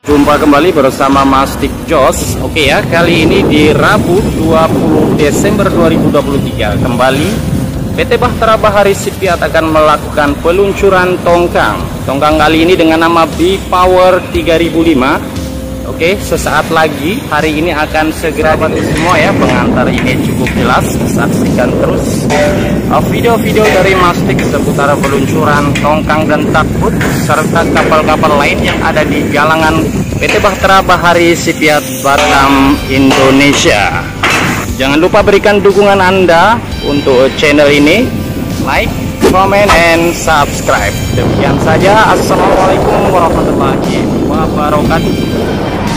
Jumpa kembali bersama Mastic Jos. Oke ya, kali ini di Rabu 20 Desember 2023 kembali PT Bahtera Bahari Shipyard akan melakukan peluncuran tongkang. Tongkang kali ini dengan nama B-Power 3005. Oke, sesaat lagi hari ini akan segera semua ya. Pengantar ini cukup jelas, saksikan terus video-video dari Mastic seputar peluncuran tongkang dan takbut serta kapal-kapal lain yang ada di galangan PT Bahtera Bahari Shipyard Batam, Indonesia. Jangan lupa berikan dukungan Anda untuk channel ini, like, comment, and subscribe. Demikian saja. Assalamualaikum warahmatullahi wabarakatuh.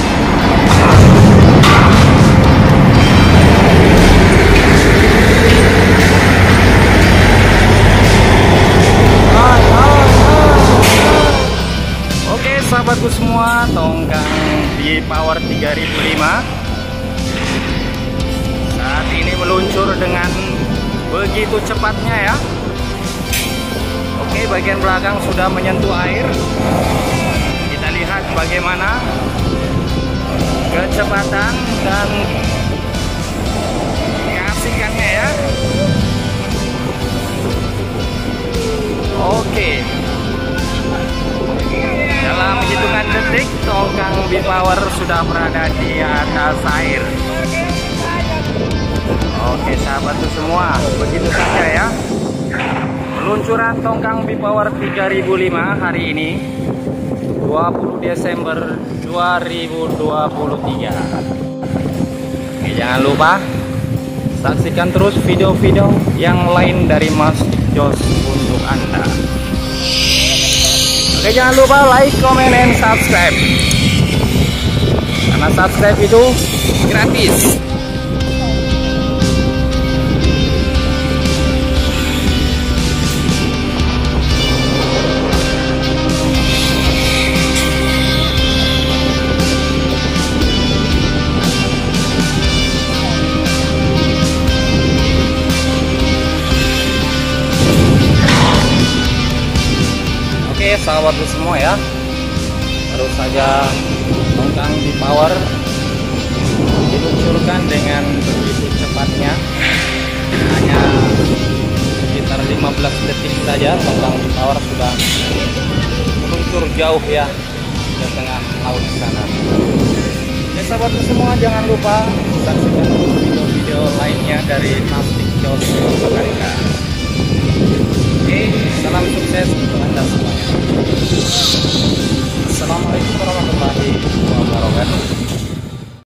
Sahabatku semua, tongkang B-Power 3005 saat ini meluncur dengan begitu cepatnya ya. Oke, bagian belakang sudah menyentuh air. Kita lihat bagaimana kecepatan dan keasikannya ya. Oke, dalam hitungan detik tongkang B-Power sudah berada di atas air. Oke sahabatku semua, begitu saja ya peluncuran tongkang B-Power 3005 hari ini 20 Desember 2023. Oke, jangan lupa saksikan terus video-video yang lain dari Mastic Jos untuk Anda. Oke, jangan lupa like, comment, and subscribe. Karena subscribe itu gratis. Oke sahabatku semua ya, baru saja tongkang B-Power diluncurkan dengan begitu cepatnya, hanya sekitar 15 detik saja tongkang B-Power sudah meluncur jauh ya ke tengah laut sana. Ya sahabatku semua, jangan lupa saksikan video-video lainnya dari Mastic Jos untuk Anda. Oke, salam sukses untuk Anda semuanya. Assalamualaikum warahmatullahi